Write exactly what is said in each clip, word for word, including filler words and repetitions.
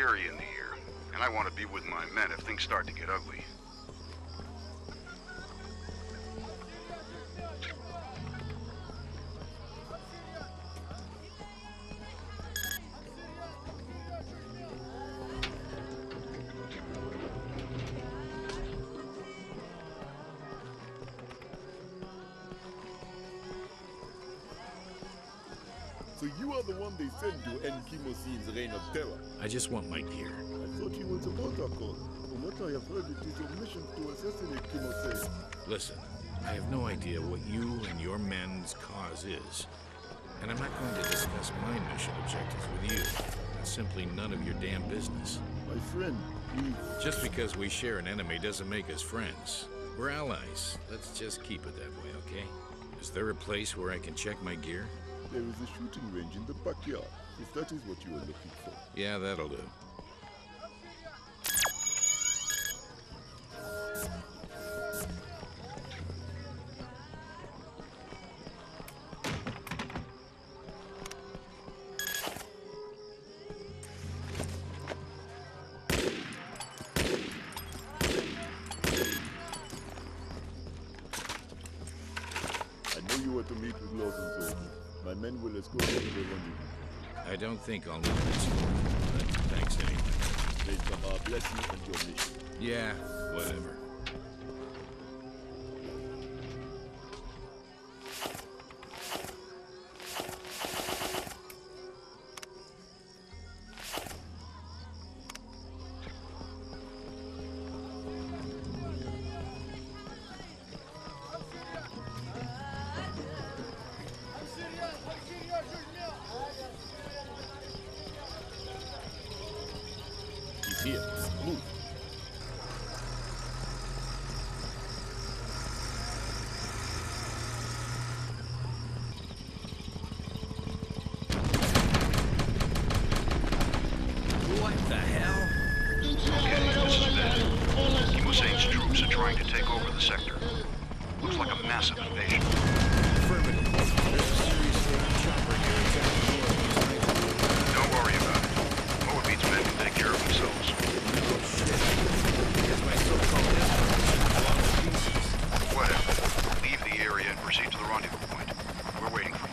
Fury in the air, and I want to be with my men if things start to get ugly. So you are the one they sent to end Kimosin's reign of terror. I just want my gear. I thought you were the protocol. From what I have heard, it is your mission to assassinate Kimosin. Listen, I have no idea what you and your men's cause is. And I'm not going to discuss my mission objectives with you. That's simply none of your damn business. My friend, we... Just because we share an enemy doesn't make us friends. We're allies. Let's just keep it that way, okay? Is there a place where I can check my gear? There is a shooting range in the backyard, if that is what you are looking for. Yeah, that'll do. I know you are to meet with Lawson's soldier. My men will escort you to the rendezvous. I don't think I'll need this, but thanks anyway. May Samar bless you and your mission. Yeah, whatever. He's here. Move. What the hell? Okay, this is bad. Kimosain's troops are trying to take over the sector. Looks like a massive invasion. Affirmative. There's a serious Navy chopper here attacking more. Don't worry about it. Moabit's men can take care of themselves. Oh shit. Here's my so-called escort. Along with pieces. Whatever. Leave the area and proceed to the rendezvous point. We're waiting for you.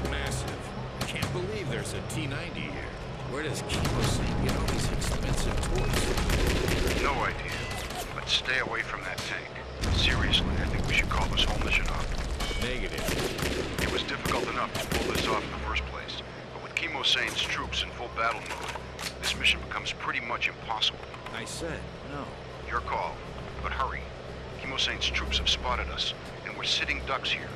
massive. I can't believe there's a T ninety here. Where does Kimo-san get all these expensive toys? No idea. But stay away from that tank. Seriously, I think we should call this whole mission off. Negative. It was difficult enough to pull this off in the first place, but with Kimo-san's troops in full battle mode, this mission becomes pretty much impossible. I said no. Your call, but hurry. Kimo-san's troops have spotted us, and we're sitting ducks here.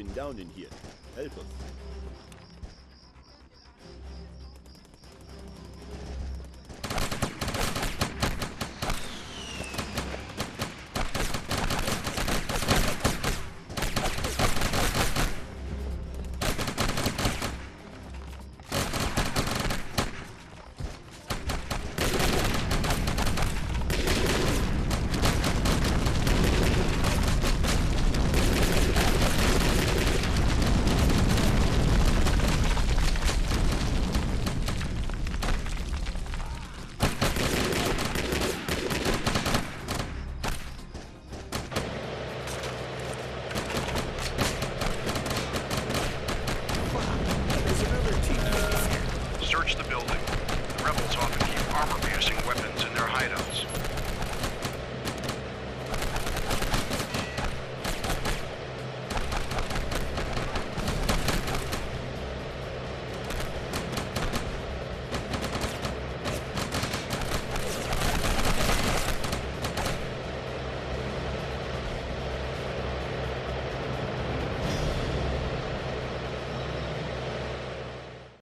been down in here. Help us.